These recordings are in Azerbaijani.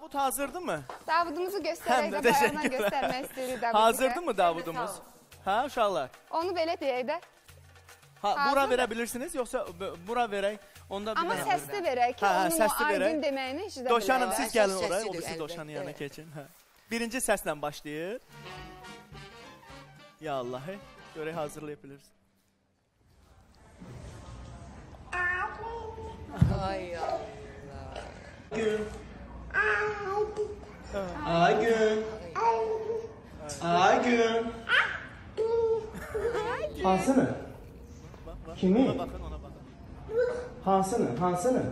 Davud hazırdı mı? Davudumuzu Həm də göstərək, bayağından göstərmək istəyirik Davudumuzu. Hazırdı mı Davudumuz? Ha uşaqlar? Onu belə deyək də. Bura verə bilirsiniz, yoxsa bura verək? Onda Amma səsli verək ki, onun o aygün deməyini eşidə bilək. Doşanım, siz gəlin oraya, Səsidir, o birisi əlbəttə. Doşanın yanına keçin. Birinci səslə başlayır. Ya Allah, görək hazırlayıb bilirsiniz. Ay Allah. Gün. Aygün. Aygün. Hansını? Kimi? Ona bakın, ona bakın. Hansını? Hansını?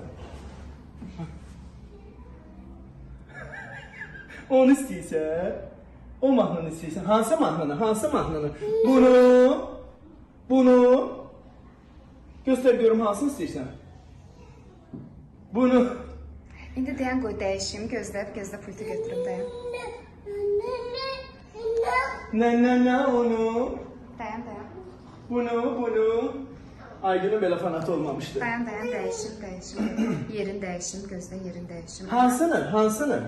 Onu istəyirsən? O mahnını istəyirsən? Hansı mahnını? Hansı mahnını? Bunu. Göstər görüm hansını istəyirsən? Bunu. İndi dayan qoy dəyişim, gözlə pultu götürüm dayan. Nə onu? Dayan. Bunu. Aygünün belə fanatı olmamışdı. Dayan dəyişim. Yerin dəyişim, gözlə yerin dəyişim. Hansını? Hansı?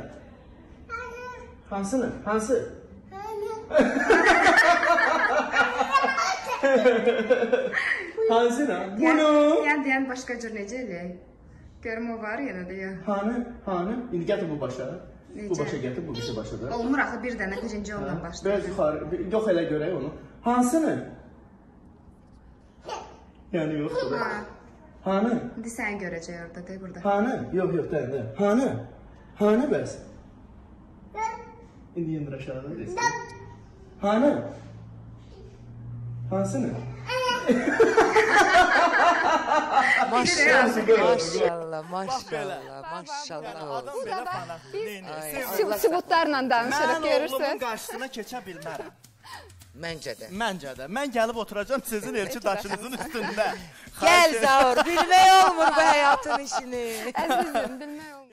Hansını? Bunu. Dayan başqa cür necə eləyək? Görüm o var yenə də ya. Hanı? İndi gətir bu başa. Necə? Bu başa gətir, bu birisi başa da. Olmur axı bir dənə birinci ondan başlayır. Biraz yuxarı, yox elə görək onu. Hansını? Yəni yoxdur. Hanı? İndi sən görəcək orada, de burada. Hanı? Yox, deyil. Hanı bəs? İndi yendir aşağıda desin. Hanı? Hansını? Maşallah. Adam belə fanat. Sübutlarla danışırıq, Mən oğlumun görürsün. qarşısına keçə bilmərəm. Məncə də. Məncə də. Mən gəlib oturacam sizin elçi daşınızın üstündə. Gəl Zaur, bilmək olmur bu həyatın işini. Əzizim, bilmək olmur.